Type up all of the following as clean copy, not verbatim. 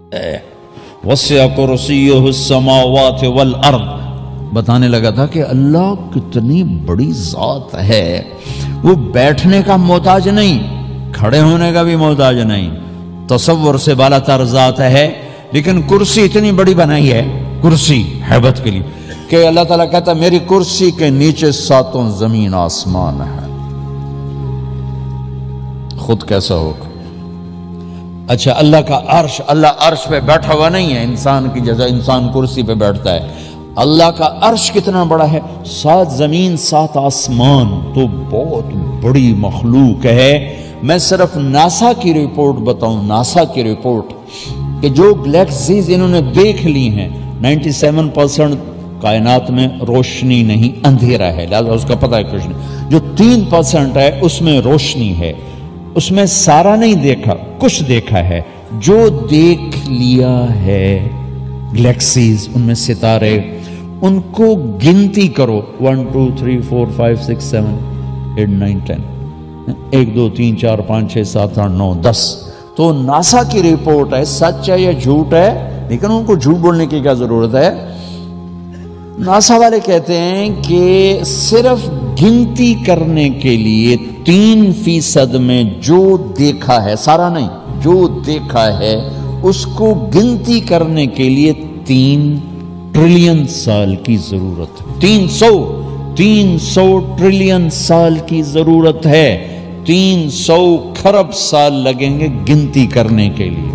وسع کرسیہ السماوات والارض، بتانے لگا تھا کہ اللہ کتنی بڑی ذات ہے، وہ بیٹھنے کا محتاج نہیں، کھڑے ہونے کا بھی محتاج نہیں، تصور سے بالا تر ذات ہے، لیکن کرسی اتنی بڑی بنائی ہے، کرسی ہیبت کے لیے، کہ اللہ تعالیٰ کہتا ہے میری کرسی کے نیچے ساتوں زمین آسمان ہے، خود کیسا ہوگا؟ اچھا اللہ کا عرش، اللہ عرش پہ بیٹھا ہوا نہیں ہے انسان کی جیسا انسان کرسی پہ بیٹھتا ہے، اللہ کا عرش کتنا بڑا ہے، 7 زمین 7 آسمان، تو بہت بڑی مخلوق ہے۔ میں صرف ناسا کی رپورٹ بتاؤں، ناسا کی رپورٹ کہ جو گلیکسیز انہوں نے دیکھ لی ہیں، 97% کائنات میں روشنی نہیں، اندھیرا ہے، لہذا اس کا پتہ ہے کچھ نہیں، جو 3% ہے اس میں روشنی ہے، اس میں سارا نہیں دیکھا، کچھ دیکھا ہے، جو دیکھ لیا ہے گلیکسیز، ان میں ستارے، ان کو گنتی کرو، 1 2 3 4 5 6 7 8 9 10، 1 2 3 4 5 6 7 8 9 10، تو ناسا کی رپورٹ ہے، سچ ہے یا جھوٹ ہے، لیکن ان کو جھوٹ بولنے کی کیا ضرورت ہے؟ ناسا والے کہتے ہیں کہ صرف گنتی کرنے کے لیے 3% میں جو دیکھا ہے، سارا نہیں، جو دیکھا ہے اس کو گنتی کرنے کے لیے 3 ٹریلین سال کی ضرورت ہے، 300 ٹریلین سال کی ضرورت ہے، 300 کھرب سال لگیں گے گنتی کرنے کے لیے۔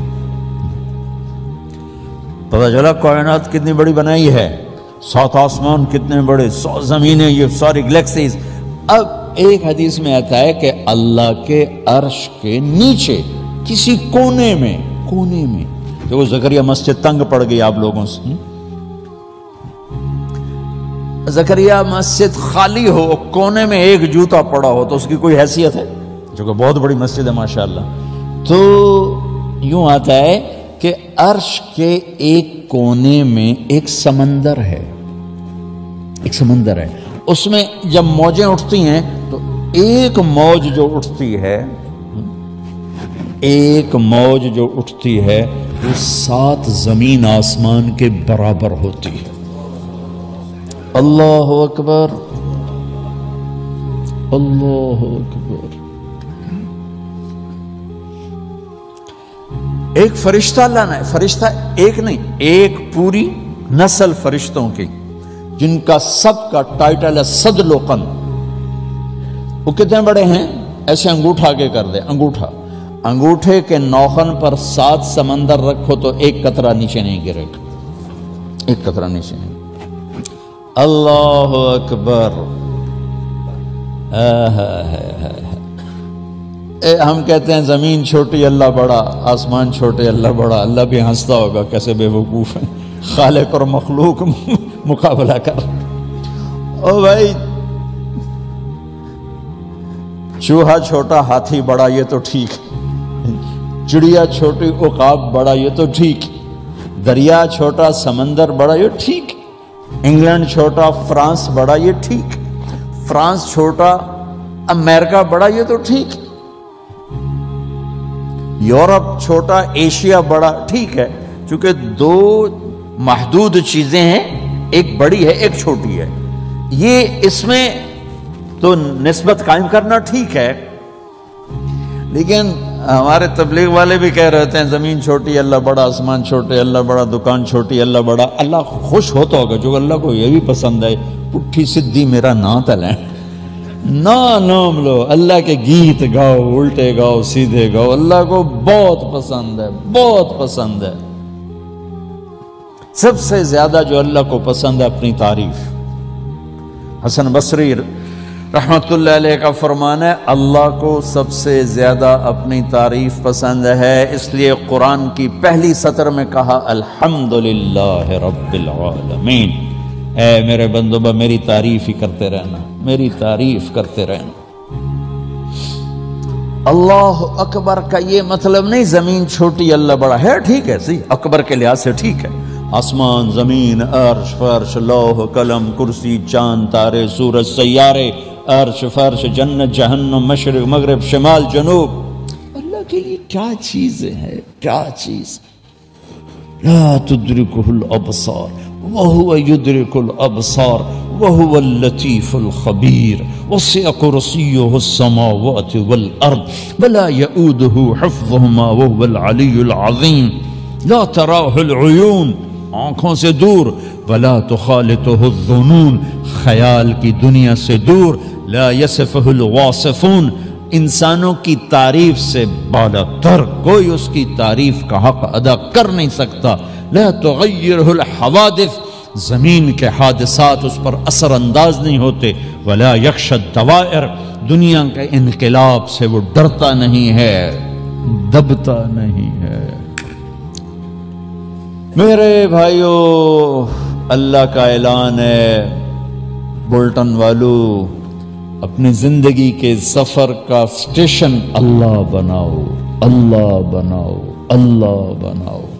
پتہ چلا کائنات کتنی بڑی بنائی ہے، 7 آسمان کتنے بڑے، 100 زمینیں، یہ ساری گلیکسیز۔ اب ایک حدیث میں آتا ہے کہ اللہ کے عرش کے نیچے کسی کونے میں کہ وہ زکریا مسجد تنگ پڑ گئی آپ لوگوں سے، زکریا مسجد خالی ہو، کونے میں ایک جوتا پڑا ہو تو اس کی کوئی حیثیت ہے؟ جو کہ بہت بڑی مسجد ہے ماشاءاللہ۔ تو یوں آتا ہے کہ عرش کے ایک کونے میں ایک سمندر ہے، اس میں جب موجیں اٹھتی ہیں تو ایک موج جو اٹھتی ہے وہ 7 زمین آسمان کے برابر ہوتی ہے۔ اللہ اکبر، اللہ اکبر۔ ایک فرشتہ لانا ہے، فرشتہ ایک نہیں، ایک پوری نسل فرشتوں کی، جن کا سب کا ٹائٹل ہے صدلقن۔ وہ کتنے بڑے ہیں؟ ایسے انگوٹھا آگے کر دے، انگوٹھے کے نوخن پر 7 سمندر رکھو تو ایک قطرہ نیچے نہیں گرے گا، ایک قطرہ نیچے نہیں۔ اللہ اکبر۔ ہم کہتے ہیں زمین چھوٹی اللہ بڑا، آسمان چھوٹے اللہ بڑا، اللہ بھی ہنستا ہوگا کیسے بے وقوف ہے، خالق اور مخلوق مقابلہ کر۔ او بھائی چوہا چھوٹا ہاتھی بڑا یہ تو ٹھیک، چڑیا چھوٹی عقاب بڑا یہ تو ٹھیک، دریا چھوٹا سمندر بڑا یہ ٹھیک، انگلینڈ چھوٹا فرانس بڑا یہ ٹھیک، فرانس چھوٹا امریکہ بڑا یہ تو ٹھیک، یورپ چھوٹا ایشیا بڑا ٹھیک ہے، چونکہ 2 محدود چیزیں ہیں، ایک بڑی ہے ایک چھوٹی ہے، یہ اس میں تو نسبت قائم کرنا ٹھیک ہے۔ لیکن ہمارے تبلیغ والے بھی کہہ رہے ہیں زمین چھوٹی اللہ بڑا، آسمان چھوٹے اللہ بڑا، دکان چھوٹی اللہ بڑا۔ اللہ خوش ہوتا ہوگا، جو اللہ کو یہ بھی پسند ہے، پٹھی سدھی میرا نا تلیں، نام لو، اللہ کے گیت گاؤ، الٹے گاؤ سیدھے گاؤ، اللہ کو بہت پسند ہے، بہت پسند ہے۔ سب سے زیادہ جو اللہ کو پسند ہے اپنی تعریف۔ حسن بصری رحمت اللہ علیہ کا فرمان ہے اللہ کو سب سے زیادہ اپنی تعریف پسند ہے، اس لیے قرآن کی پہلی سطر میں کہا الحمدللہ رب العالمین، اے میرے بندو میری تعریف ہی کرتے رہنا، میری تعریف کرتے رہنا۔ اللہ اکبر کا یہ مطلب نہیں زمین چھوٹی اللہ بڑا ہے، ٹھیک ہے، صحیح اکبر کے لحاظ سے ٹھیک ہے، آسمان، زمین، عرش، فرش، لوح، قلم، کرسی، چاند، تارے، سورج، سیارے، عرش، فرش، جنت، جہنم، مشرق، مغرب، شمال، جنوب، اللہ کے لیے کیا چیزیں ہیں، کیا چیز۔ لا تدركه الأبصار وهو يدرك الأبصار وهو اللطيف الخبير وسع كرسيه السماوات والأرض ولا يؤوده حفظهما وهو العلي العظيم لا تراه العيون آنکھوں سے دور ولا تخالطه الظنون خیال کی دنیا سے دور لا يصفه الواصفون انسانوں کی تعریف سے بالا تر کوئی اس کی تعریف کا حق ادا کر نہیں سکتا لا تغیرہ الحوادث زمین کے حادثات اس پر اثر انداز نہیں ہوتے ولا یخشى الدوائر دنیا کے انقلاب سے وہ ڈرتا نہیں ہے دبتا نہیں ہے میرے بھائیو اللہ کا اعلان ہے بلٹن والو اپنی زندگی کے سفر کا سٹیشن اللہ بناؤ اللہ بناؤ اللہ بناؤ